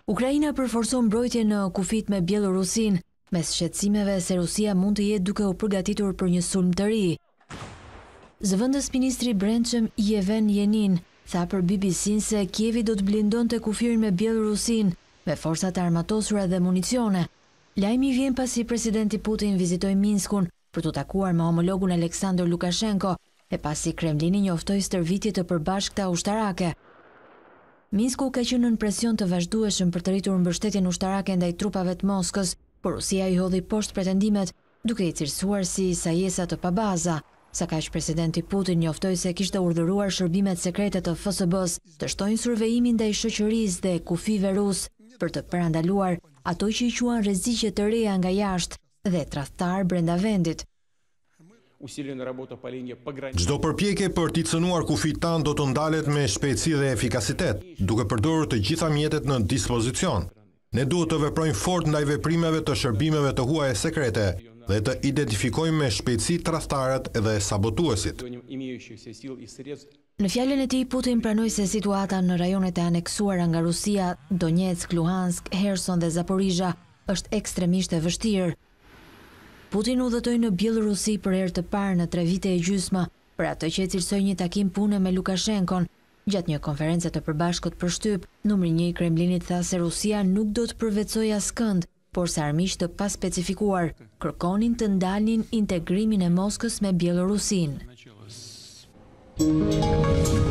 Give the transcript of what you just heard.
Ukraina përforcon mbrojtjen në kufit me Bielorusin, mes shqetësimeve se Rusia mund të jetë duke u përgatitur për një sulm të ri. Zëvendës ministri i Brendshëm Yevhen Yenin tha për BBC-n se Kievi do të blindonte kufirin me Bielorusin me forcat e armatosura dhe municione. Lajmi vjen pasi presidenti Putin vizitoi Minskun për të takuar me homologun Aleksandr Lukashenko e pasi Kremlini njoftoi stërvitje të përbashkëta ushtarake. Minsku ka qenë në presion të vazhdueshëm për të rritur mbështetjen ushtarake ndaj trupave të Moskës, por Rusia i hodhi poshtë pretendimet duke i cilësuar si sajesa të pabaza. Sa kaq presidenti Putin njoftoi se kishte urdhëruar shërbimet sekrete të FSB-s të shtojnë survejimin ndaj shoqërisë dhe kufive rus për të parandaluar ato që i quan rreziqe të reja nga jashtë dhe tradhtar brenda vendit. Çdo përpjekje për t'i cënuar kufit tanë do të ndalet me shpejtësi dhe efikasitet, duke përdorur të gjitha mjetet në dispozicion. Ne duhet të veprojmë fort ndaj veprimeve të shërbimeve të huaja sekrete dhe të identifikojmë me shpejtësi tradhtarët dhe sabotuesit. Në fjalën e tij, Putin pranoi se situata në rajonet e aneksuara nga Rusia, Donetsk, Luhansk, Kherson dhe Zaporizhia, është ekstremisht e vështirë. Putin udhëtoi në Bielorusi për herë të parë në 3 vite e gjysmë, për atë që e cilësoi një takim pune me Lukashenkon. Gjatë një konferencë të përbashkët për shtyp, numri 1 i Kremlinit tha se Rusia nuk do të përvetsojë askënd, por se armiq të paspecifikuar kërkonin të ndalnin integrimin e Moskës me Bielorusin.